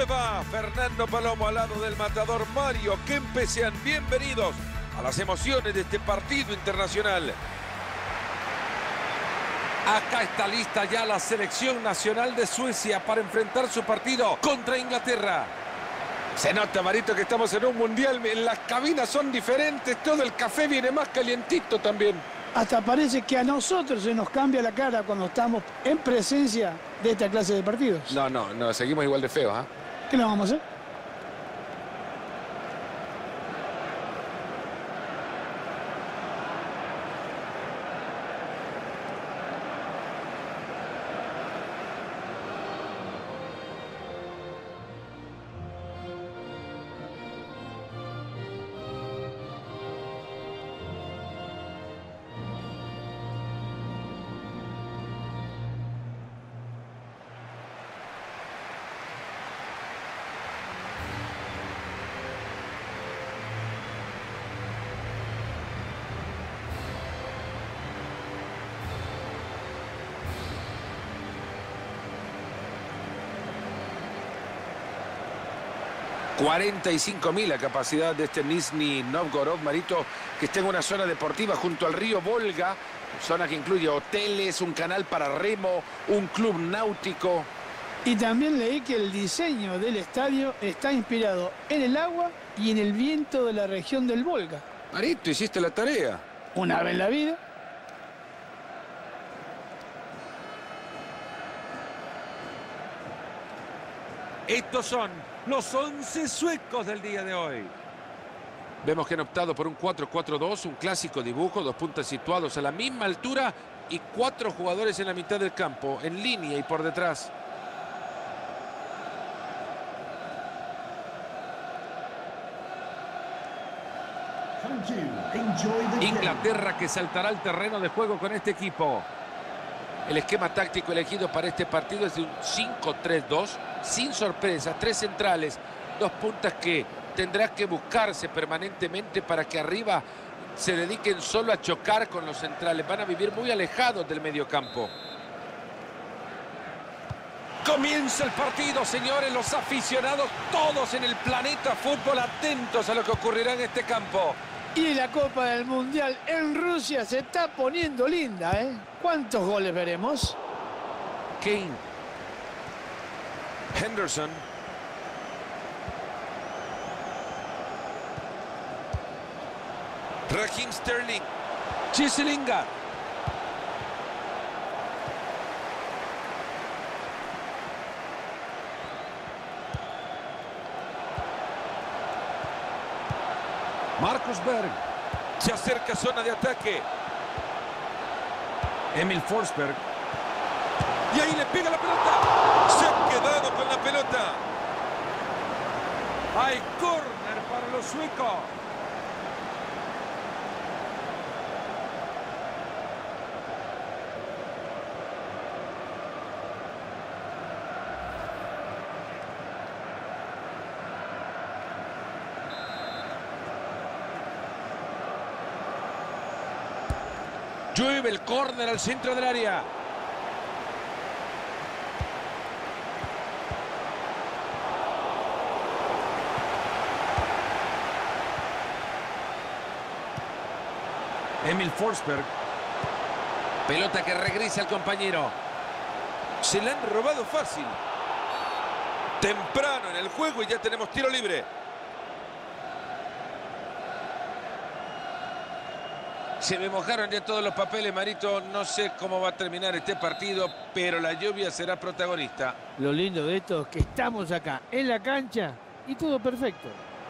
les va? Fernando Palomo al lado del matador Mario Kempes. Sean bienvenidos a las emociones de este partido internacional. Acá está lista ya la selección nacional de Suecia para enfrentar su partido contra Inglaterra. Se nota, Marito, que estamos en un mundial. Las cabinas son diferentes, todo el café viene más calientito también. Hasta parece que a nosotros se nos cambia la cara cuando estamos en presencia de esta clase de partidos. No, seguimos igual de feos, ¿eh? ¿Qué le vamos a hacer? $45.000 la capacidad de este Nizhny Novgorod, Marito, que está en una zona deportiva junto al río Volga, zona que incluye hoteles, un canal para remo, un club náutico. Y también leí que el diseño del estadio está inspirado en el agua y en el viento de la región del Volga. Marito, hiciste la tarea. Una vez en la vida. Estos son los 11 suecos del día de hoy. Vemos que han optado por un 4-4-2, un clásico dibujo, dos puntas situados a la misma altura y 4 jugadores en la mitad del campo, en línea y por detrás. Inglaterra que saltará al terreno de juego con este equipo. El esquema táctico elegido para este partido es de un 5-3-2, sin sorpresas, 3 centrales, 2 puntas que tendrá que buscarse permanentemente para que arriba se dediquen solo a chocar con los centrales. Van a vivir muy alejados del mediocampo. Comienza el partido, señores, los aficionados, todos en el planeta fútbol, atentos a lo que ocurrirá en este campo. Y la Copa del Mundial en Rusia se está poniendo linda, ¿eh? ¿Cuántos goles veremos? Kane. Henderson. Raheem Sterling. Jesse Lingard. Marcus Berg. Se acerca zona de ataque. Emil Forsberg. Y ahí le pega la pelota. Se ha quedado con la pelota. Hay córner para los suecos. Llueve el córner al centro del área. Emil Forsberg. Pelota que regresa al compañero. Se la han robado fácil. Temprano en el juego y ya tenemos tiro libre. Se me mojaron ya todos los papeles, Marito. No sé cómo va a terminar este partido, pero la lluvia será protagonista. Lo lindo de esto es que estamos acá en la cancha y todo perfecto.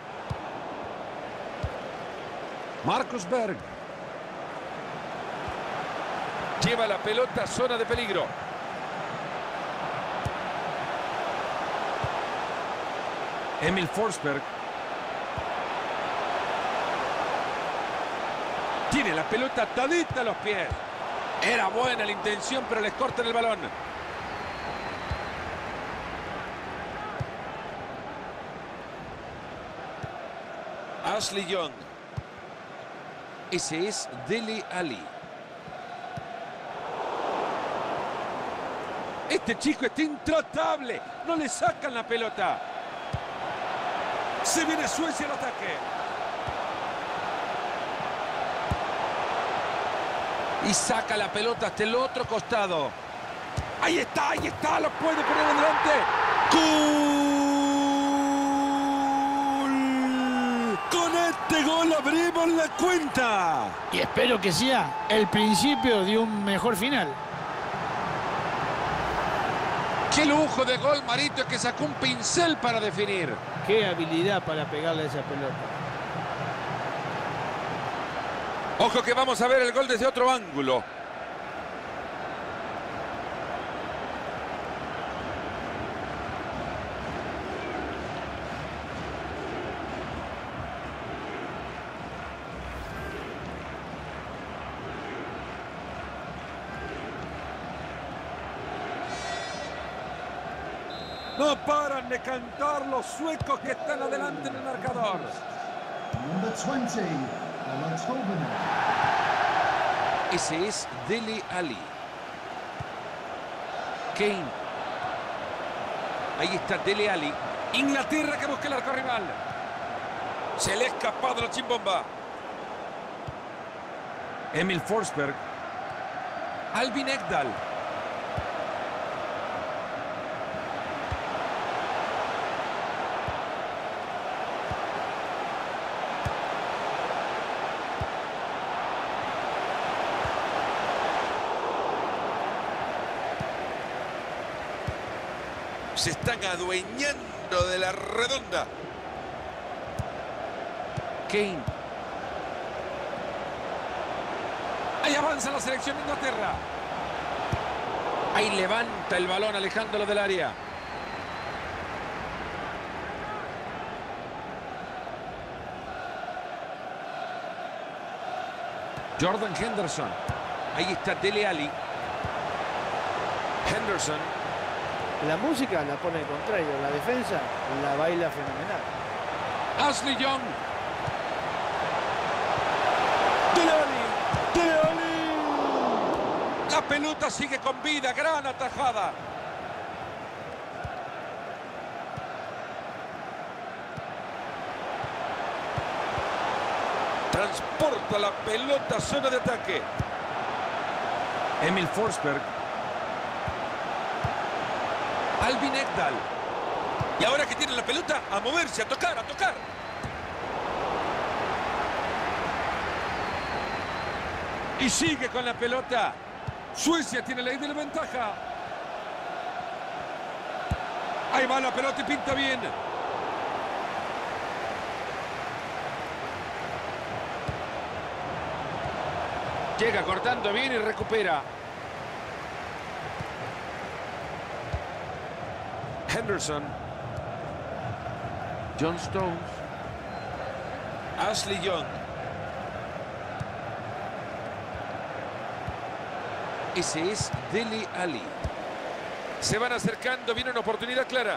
Marcus Berg. Lleva la pelota a zona de peligro. Emil Forsberg. Tiene la pelota atadita a los pies. Era buena la intención, pero les cortan el balón. Ashley Young. Ese es Dele Alli. Este chico está intratable. No le sacan la pelota. Se viene Suecia al ataque. Y saca la pelota hasta el otro costado. Ahí está, la puede poner adelante. ¡Gol! Con este gol abrimos la cuenta. Y espero que sea el principio de un mejor final. ¡Qué lujo de gol, Marito! Es que sacó un pincel para definir. Qué habilidad para pegarle a esa pelota. Ojo que vamos a ver el gol desde otro ángulo. No paran de cantar los suecos que están adelante en el marcador. Number 20, Alex Hoban. Ese es Dele Alli. Kane. Ahí está Dele Alli. Inglaterra que busca el arco rival. Se le ha escapado la chimbomba. Emil Forsberg. Albin Ekdal. Se están adueñando de la redonda. Kane. Ahí avanza la selección de Inglaterra. Ahí levanta el balón alejándolo del área. Jordan Henderson. Ahí está Dele Alli. Henderson. La música la pone al contrario, la defensa la baila fenomenal. Ashley Young. Dele Alli. La pelota sigue con vida, gran atajada. Transporta la pelota a zona de ataque. Emil Forsberg. Albin Ekdal. Y ahora que tiene la pelota, a moverse, a tocar, a tocar. Y sigue con la pelota. Suecia tiene la idea de la ventaja. Ahí va la pelota y pinta bien. Llega cortando bien y recupera. Henderson. John Stones. Ashley Young. Ese es Dele Alli. Se van acercando, viene una oportunidad clara.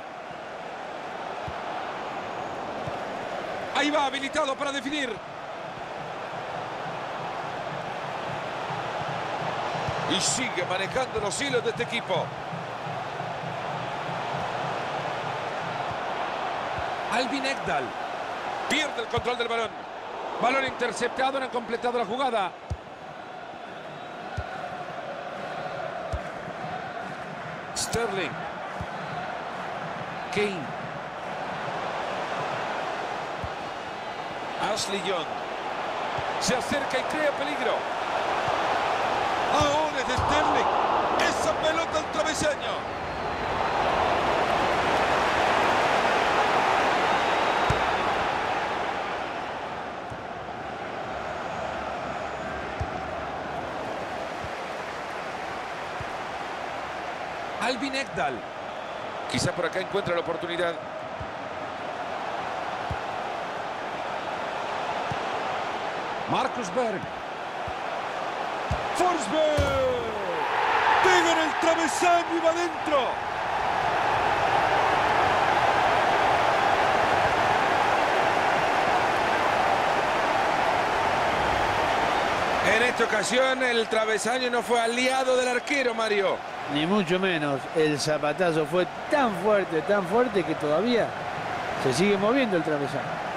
Ahí va, habilitado para definir. Y sigue manejando los hilos de este equipo. Albin Ekdal. Pierde el control del balón. Balón interceptado, no han completado la jugada. Sterling. Kane. Ashley Young. Se acerca y crea peligro. Ahora es de Sterling. Esa pelota al travesaño. Albin Ekdal. Quizá por acá encuentra la oportunidad. Marcus Berg. Forsberg. Pega en el travesaño y va adentro. En esta ocasión el travesaño no fue aliado del arquero, Mario. Ni mucho menos. El zapatazo fue tan fuerte que todavía Se sigue moviendo el travesaño.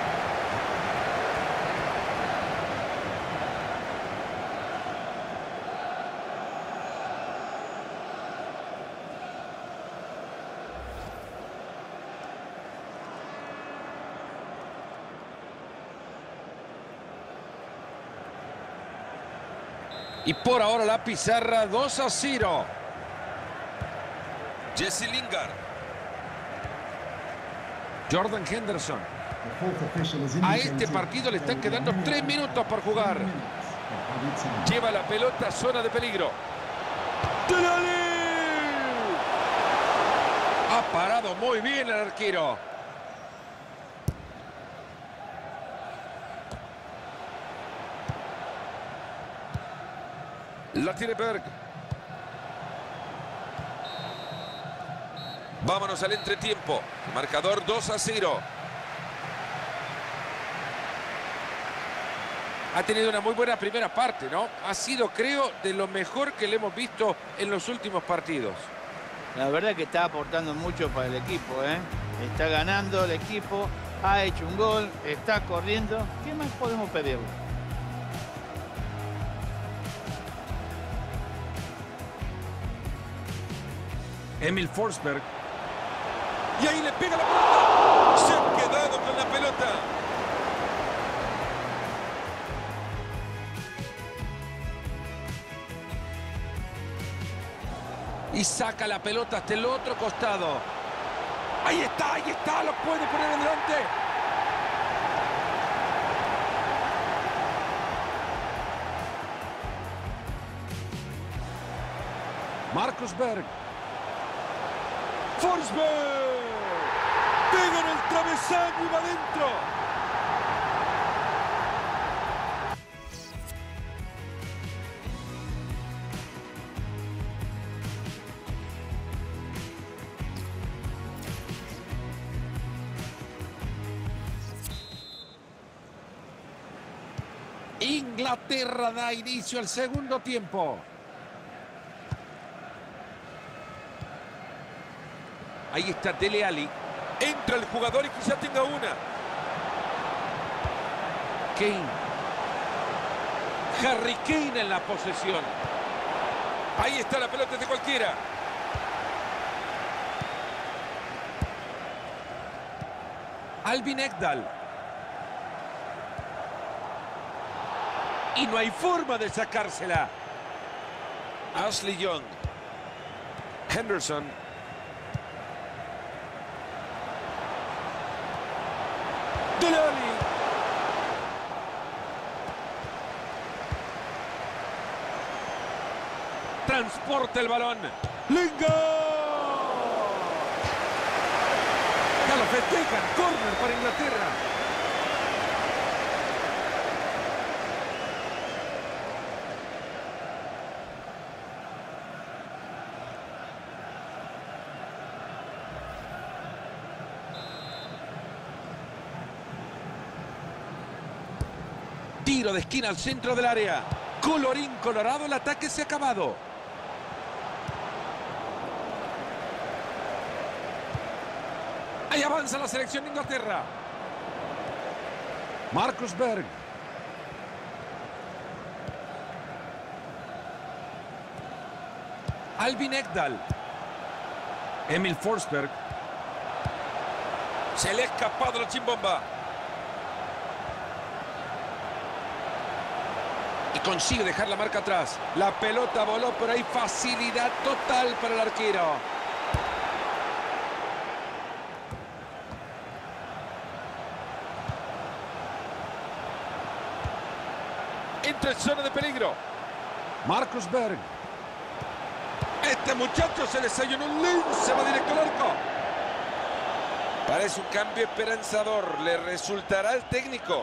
Y por ahora la pizarra 2-0. Jesse Lingard. Jordan Henderson. A este partido le están quedando 3 minutos por jugar. Lleva la pelota a zona de peligro. ¡Delali! Ha parado muy bien el arquero. La tiene Berg. Vámonos al entretiempo. Marcador 2-0. Ha tenido una muy buena primera parte, ¿no? Ha sido, creo, de lo mejor que le hemos visto en los últimos partidos. La verdad que está aportando mucho para el equipo, ¿eh? Está ganando el equipo, ha hecho un gol, está corriendo. ¿Qué más podemos pedirle? Emil Forsberg. Y ahí le pega la pelota. Se ha quedado con la pelota. Y saca la pelota hasta el otro costado. Ahí está, lo puede poner adelante. Marcus Berg. Forsberg. Pega en el travesaño y va adentro. Inglaterra da inicio al segundo tiempo. Ahí está Dele Alli. Entra el jugador y quizá tenga una. Kane. Harry Kane en la posesión. Ahí está la pelota de cualquiera. Albin Ekdal. Y no hay forma de sacársela. Ashley Young. Henderson. Delali. Transporta el balón. Lingard. Ya lo festejan. Córner para Inglaterra. Tiro de esquina al centro del área. Colorín colorado, el ataque se ha acabado. Ahí avanza la selección de Inglaterra. Marcus Berg. Albin Ekdal. Emil Forsberg. Se le ha escapado la chimbomba. Y consigue dejar la marca atrás. La pelota voló, pero hay facilidad total para el arquero. Entra en zona de peligro. Marcus Berg. Este muchacho se desayunó un lince, va directo al arco. Parece un cambio esperanzador. ¿Le resultará al técnico?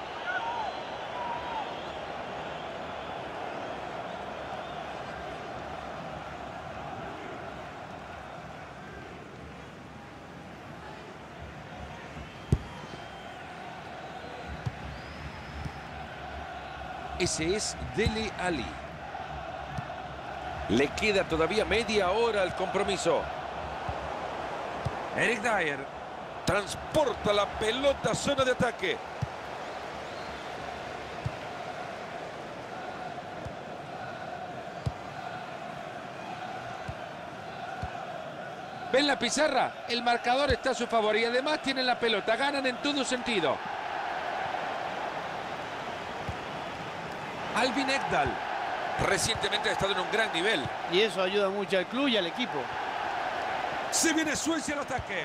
Ese es Dele Alli. Le queda todavía media hora al compromiso. Eric Dyer. Transporta la pelota a zona de ataque. ¿Ven la pizarra? El marcador está a su favor y además tienen la pelota. Ganan en todo sentido. Alvin Ekdal. Recientemente ha estado en un gran nivel. Y eso ayuda mucho al club y al equipo. Se viene Suecia al ataque.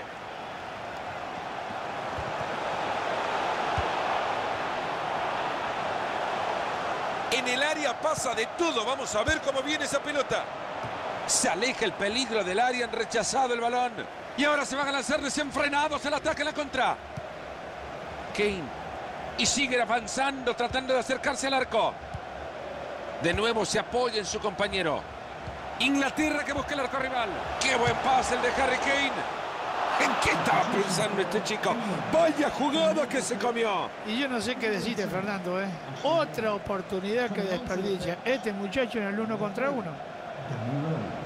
En el área pasa de todo. Vamos a ver cómo viene esa pelota. Se aleja el peligro del área. Han rechazado el balón. Y ahora se van a lanzar desenfrenados el ataque en la contra. Kane. Y sigue avanzando, tratando de acercarse al arco. De nuevo se apoya en su compañero. Inglaterra que busca el arco rival. ¡Qué buen pase el de Harry Kane! ¿En qué estaba pensando este chico? ¡Vaya jugada que se comió! Y yo no sé qué decirte, Fernando, ¿eh? Otra oportunidad que desperdicia este muchacho en el 1 contra 1. Danny Rose.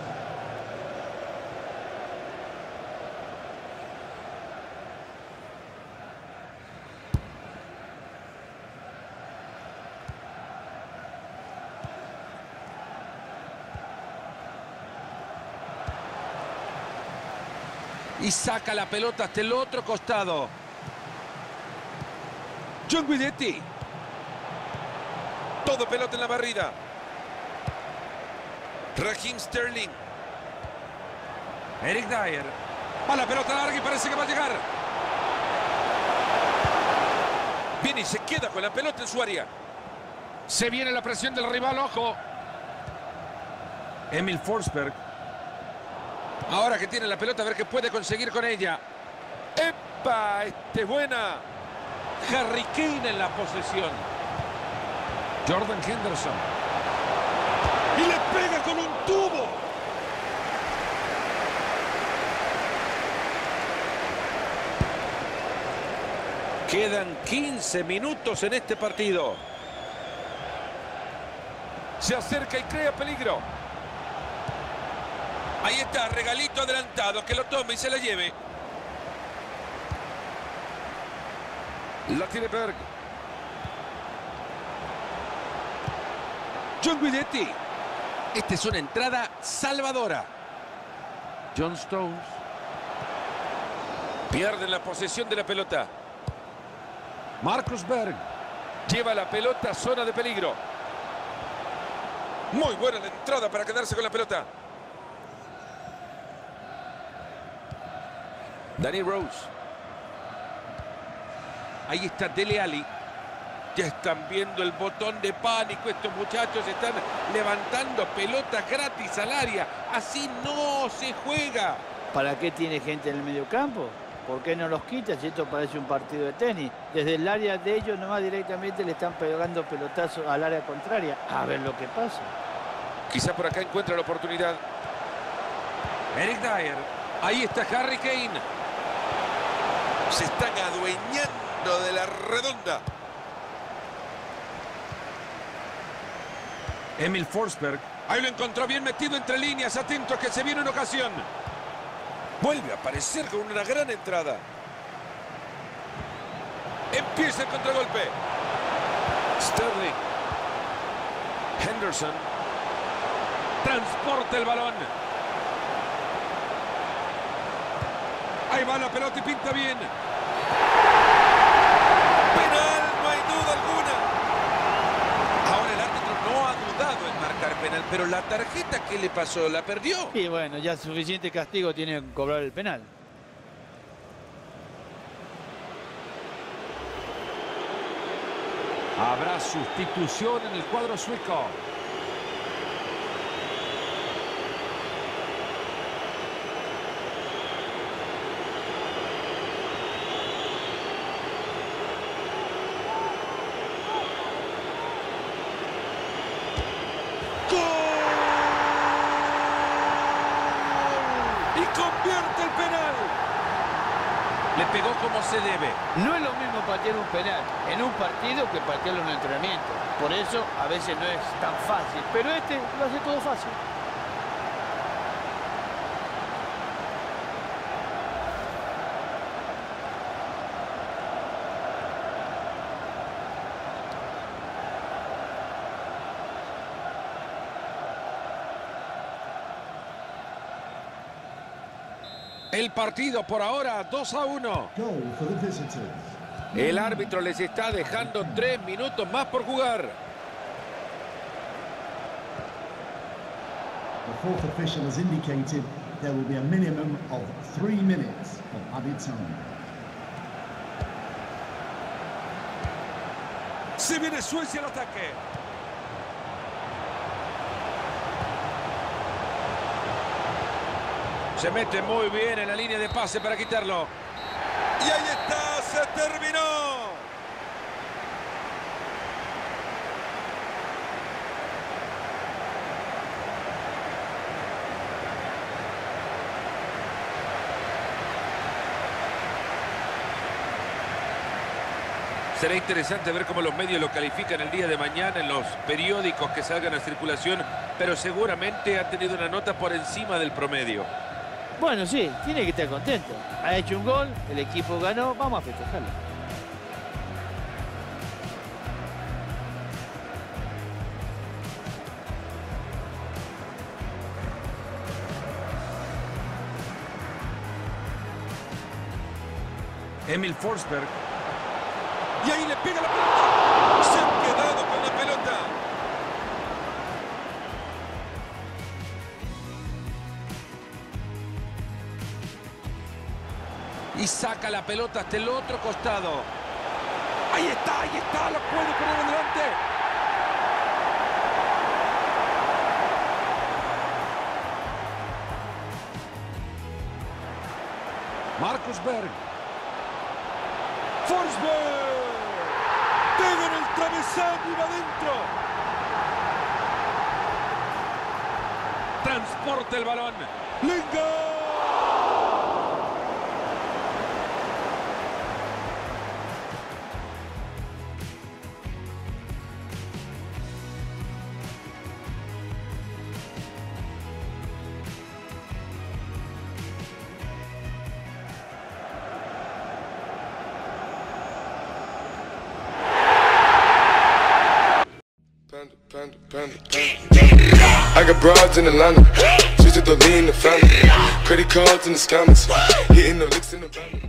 Y saca la pelota hasta el otro costado. John Guidetti. Todo pelota en la barrida. Raheem Sterling. Eric Dyer. Va la pelota larga y parece que va a llegar. Viene y se queda con la pelota en su área. Se viene la presión del rival, ojo. Emil Forsberg. Ahora que tiene la pelota, a ver qué puede conseguir con ella. ¡Epa! ¡Este buena! Harry Kane en la posesión. Jordan Henderson. Y le pega con un tubo. Quedan 15 minutos en este partido. Se acerca y crea peligro. Ahí está, regalito adelantado, que lo tome y se la lleve. La tiene Berg. John Guidetti. Esta es una entrada salvadora. John Stones. Pierden la posesión de la pelota. Marcus Berg. Lleva la pelota a zona de peligro. Muy buena la entrada para quedarse con la pelota. Danny Rose. Ahí está Dele Alli. Ya están viendo el botón de pánico. Estos muchachos están levantando pelotas gratis al área. Así no se juega. ¿Para qué tiene gente en el mediocampo? ¿Por qué no los quita si esto parece un partido de tenis? Desde el área de ellos nomás directamente le están pegando pelotazos al área contraria. A ver lo que pasa. Quizá por acá encuentra la oportunidad. Eric Dyer. Ahí está Harry Kane. Se están adueñando de la redonda. Emil Forsberg. Ahí lo encontró bien metido entre líneas. Atentos que se viene una ocasión. Vuelve a aparecer con una gran entrada. Empieza el contragolpe. Sterling. Henderson. Transporta el balón. Ahí va la pelota y pinta bien. Penal, no hay duda alguna. Ahora el árbitro no ha dudado en marcar penal, pero la tarjeta que le pasó la perdió. Y bueno, ya suficiente castigo tiene que cobrar el penal. Habrá sustitución en el cuadro sueco. Convierte el penal. Le pegó como se debe. No es lo mismo patear un penal en un partido que patearlo en un entrenamiento. Por eso a veces no es tan fácil. Pero este lo hace todo fácil. El partido por ahora 2-1. Goal for the visitors. El árbitro les está dejando 3 minutos más por jugar. The fourth official has indicated there will be a minimum of 3 minutes of added time. Se viene Suecia al ataque. Se mete muy bien en la línea de pase para quitarlo. Y ahí está, se terminó. Será interesante ver cómo los medios lo califican el día de mañana en los periódicos que salgan a circulación, pero seguramente ha tenido una nota por encima del promedio. Bueno, sí, tiene que estar contento. Ha hecho un gol, el equipo ganó, vamos a festejarlo. Emil Forsberg. Y ahí le pega la pelota. Se ha quedado con la pelota. Y saca la pelota hasta el otro costado. Ahí está, la puede poner adelante. Marcus Berg. Forsberg. Pega en el travesaño y va adentro. Transporta el balón. Lingard. I got broads in Atlanta, just to lean the family. Credit cards in the scammers, hitting the licks in the van.